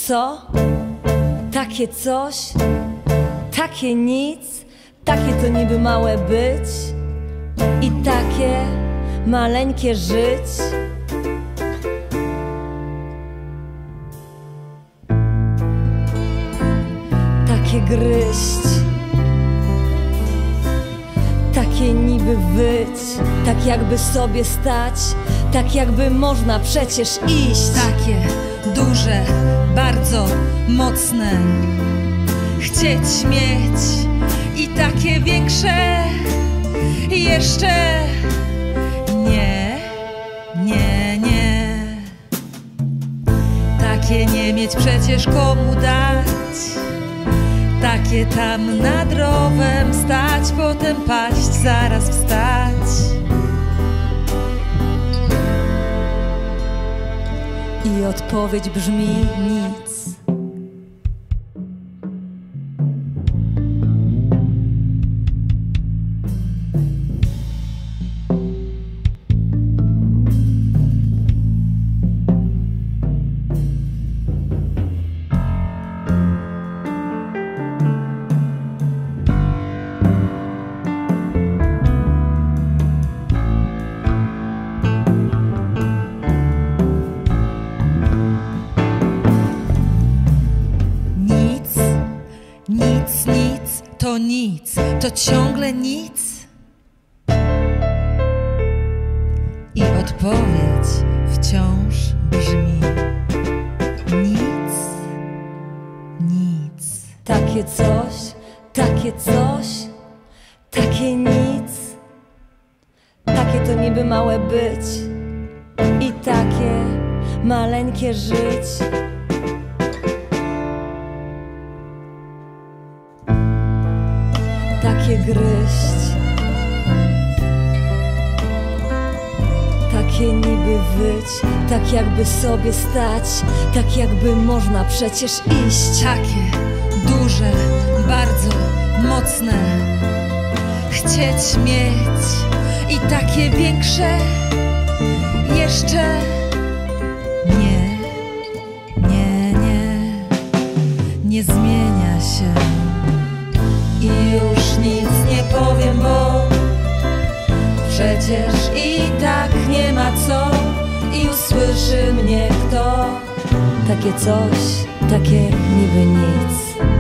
co? Takie coś? Takie nic? Takie to niby małe być i takie maleńkie żyć. Takie gryźć, takie niby wyć, tak jakby sobie stać, tak jakby można przecież iść. Takie duże, bardzo mocne, chcieć mieć i takie większe jeszcze nie, nie, nie. Takie nie mieć przecież komu dać, takie tam nad rowem stać, potem paść, zaraz wstać. I odpowiedź brzmi nic. Nic, nic, to nic, to ciągle nic. I odpowiedź wciąż brzmi nic, nic. Takie coś, takie coś, takie nic. Takie to niby małe być i takie maleńkie żyć. Takie gryźć, takie niby wyć, tak jakby sobie stać, tak jakby można przecież iść. Takie duże, bardzo mocne, chcieć mieć i takie większe jeszcze nie, nie, nie, nie zmienia się. I już nic nie powiem, bo przecież i tak nie ma co. I usłyszy mnie kto. Takie coś, takie niby nic.